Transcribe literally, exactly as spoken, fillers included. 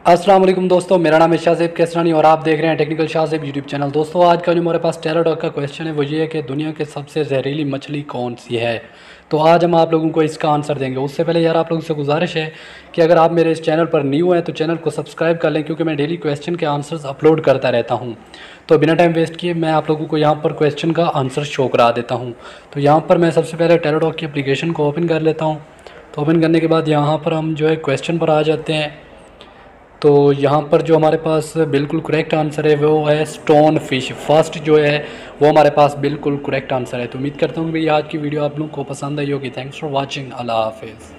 अस्सलाम वालेकुम दोस्तों, मेरा नाम है शाहज़ेब केसरानी और आप देख रहे हैं टेक्निकल शाहज़ेब यूट्यूब चैनल। दोस्तों, आज का जो हमारे पास टेरा डॉग का क्वेश्चन है वो ये है कि दुनिया के सबसे जहरीली मछली कौन सी है। तो आज हम आप लोगों को इसका आंसर देंगे। उससे पहले यार आप लोगों से गुजारिश है कि अगर आप मेरे इस चैनल पर न्यू हैं तो चैनल को सब्सक्राइब कर लें, क्योंकि मैं डेली क्वेश्चन के आंसर्स अपलोड करता रहता हूँ। तो बिना टाइम वेस्ट किए मैं आप लोगों को यहाँ पर क्वेश्चन का आंसर शो करा देता हूँ। तो यहाँ पर मैं सबसे पहले टेरा डॉग की एप्लीकेशन को ओपन कर लेता हूँ। तो ओपन करने के बाद यहाँ पर हम जो है क्वेश्चन पर आ जाते हैं। तो यहाँ पर जो हमारे पास बिल्कुल करेक्ट आंसर है वो है स्टोन फिश। फर्स्ट जो है वो हमारे पास बिल्कुल करेक्ट आंसर है। तो उम्मीद करता हूँ कि भाई आज की वीडियो आप लोगों को पसंद आई होगी। Thanks for watching. अल्लाह हाफिज़।